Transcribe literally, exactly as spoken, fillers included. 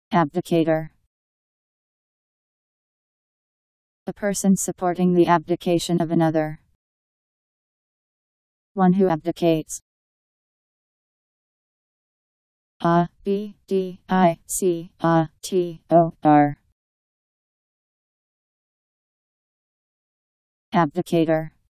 Abdicator. A person supporting the abdication of another. One who abdicates. A B D I C A T O R. Abdicator.